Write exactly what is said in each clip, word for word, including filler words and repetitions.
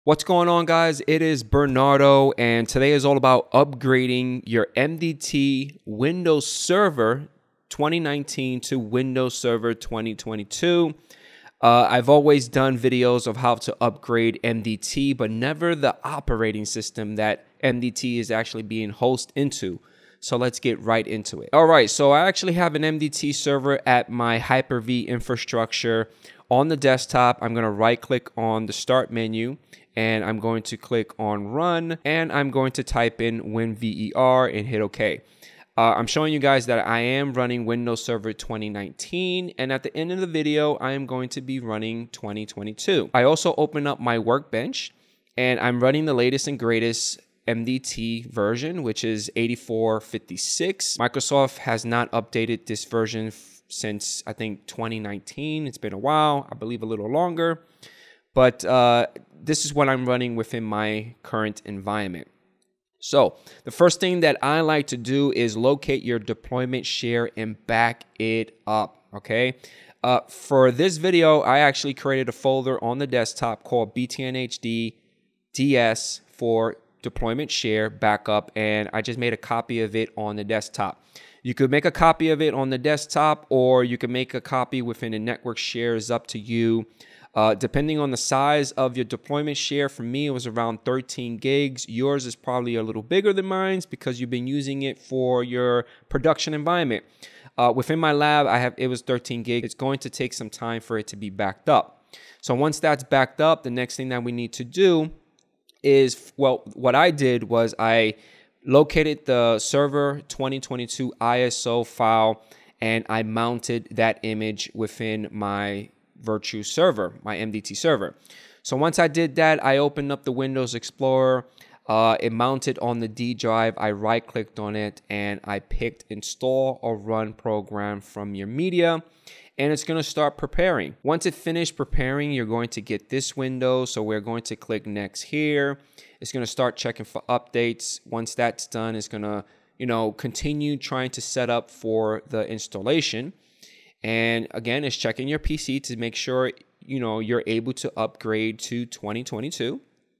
What's going on, guys? It is Bernardo, and today is all about upgrading your M D T Windows Server twenty nineteen to Windows Server twenty twenty-two. Uh, I've always done videos of how to upgrade M D T, but never the operating system that M D T is actually being hosted into. So let's get right into it. All right, so I actually have an M D T server at my Hyper-V infrastructure on the desktop. I'm going to right click on the start menu and I'm going to click on run and I'm going to type in WinVer and hit OK. Uh, I'm showing you guys that I am running Windows Server twenty nineteen, and at the end of the video, I am going to be running twenty twenty-two. I also open up my workbench and I'm running the latest and greatest M D T version, which is eighty-four fifty-six. Microsoft has not updated this version since I think twenty nineteen. It's been a while, I believe a little longer, but uh, this is what I'm running within my current environment. So the first thing that I like to do is locate your deployment share and back it up, okay? Uh, for this video, I actually created a folder on the desktop called B T N H D D S for deployment share backup, and I just made a copy of it on the desktop. You could make a copy of it on the desktop, or you can make a copy within a network share. Is up to you. Uh, depending on the size of your deployment share, for me, it was around thirteen gigs. Yours is probably a little bigger than mine's because you've been using it for your production environment. Uh, within my lab, I have it was thirteen gigs. It's going to take some time for it to be backed up. So once that's backed up, the next thing that we need to do is, well, what I did was I located the server twenty twenty-two I S O file and I mounted that image within my virtual server, my M D T server. So once I did that, I opened up the Windows Explorer. Uh, it mounted on the D drive. I right clicked on it and I picked install or run program from your media. And it's going to start preparing. Once it finished preparing, you're going to get this window. So we're going to click next here. It's going to start checking for updates. Once that's done, it's going to, you know, continue trying to set up for the installation. And again, it's checking your P C to make sure, you know, you're able to upgrade to twenty twenty-two.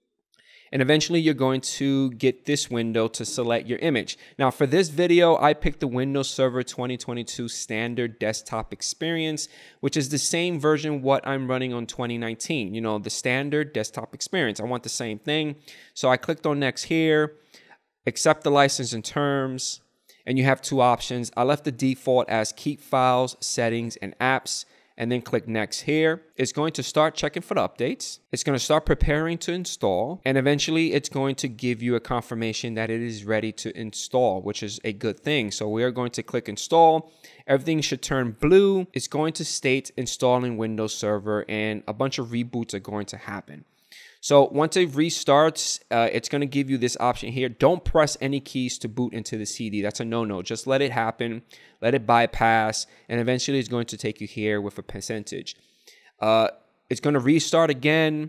And eventually you're going to get this window to select your image. Now for this video, I picked the Windows Server twenty twenty-two standard desktop experience, which is the same version what I'm running on twenty nineteen. You know, the standard desktop experience. I want the same thing. So I clicked on next here, accept the license and terms, and you have two options. I left the default as keep files, settings, and apps, and then click next here. It's going to start checking for the updates. It's going to start preparing to install, and eventually it's going to give you a confirmation that it is ready to install, which is a good thing. So we are going to click install. Everything should turn blue. It's going to state installing Windows Server, and a bunch of reboots are going to happen. So once it restarts, uh, it's going to give you this option here. Don't press any keys to boot into the C D. That's a no-no. Just let it happen. Let it bypass. And eventually it's going to take you here with a percentage. Uh, it's going to restart again.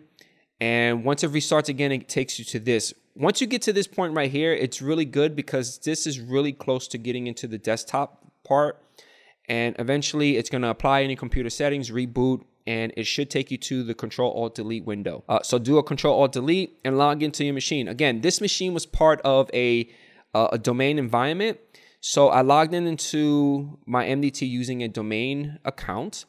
And once it restarts again, it takes you to this. Once you get to this point right here, it's really good because this is really close to getting into the desktop part. And eventually it's going to apply any computer settings, reboot, and it should take you to the Control Alt Delete window. Uh, so do a Control Alt Delete and log into your machine. Again, this machine was part of a, uh, a domain environment. So I logged in into my M D T using a domain account,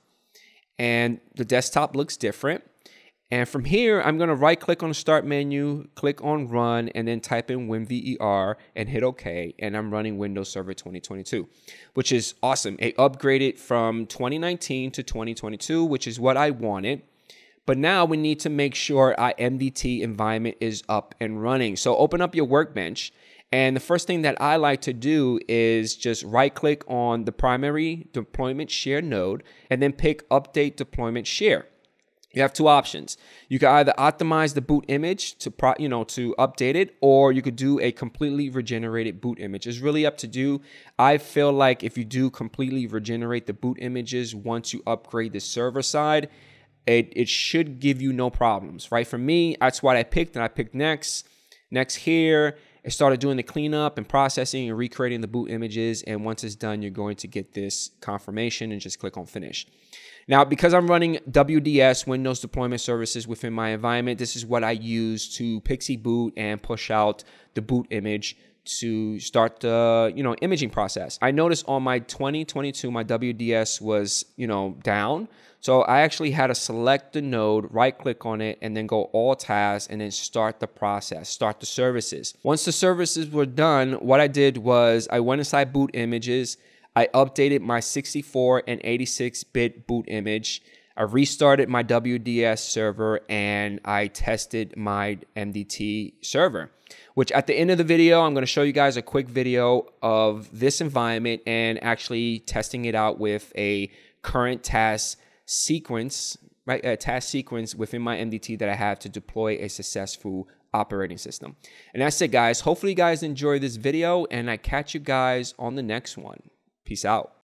and the desktop looks different. And from here, I'm going to right click on the start menu, click on run, and then type in WinVer and hit OK. And I'm running Windows Server twenty twenty-two, which is awesome. It upgraded from twenty nineteen to twenty twenty-two, which is what I wanted. But now we need to make sure our M D T environment is up and running. So open up your workbench. And the first thing that I like to do is just right click on the primary deployment share node and then pick update deployment share. You have two options. You can either optimize the boot image to pro, you know, to update it, or you could do a completely regenerated boot image. It's really up to you. I feel like if you do completely regenerate the boot images once you upgrade the server side, it, it should give you no problems, right? For me, that's what I picked, and I picked next, next here, I started doing the cleanup and processing and recreating the boot images. And once it's done, you're going to get this confirmation and just click on finish. Now, because I'm running W D S, Windows Deployment Services, within my environment, this is what I use to pixie boot and push out the boot image to start the, you know, imaging process. I noticed on my twenty twenty-two, my W D S was, you know, down. So I actually had to select the node, right click on it, and then go all tasks and then start the process, start the services. Once the services were done, what I did was I went inside boot images. I updated my sixty-four and eighty-six bit boot image. I restarted my W D S server and I tested my M D T server, which at the end of the video, I'm going to show you guys a quick video of this environment and actually testing it out with a current task sequence, right? A task sequence within my M D T that I have to deploy a successful operating system. And that's it, guys. Hopefully you guys enjoy this video and I catch you guys on the next one. Peace out.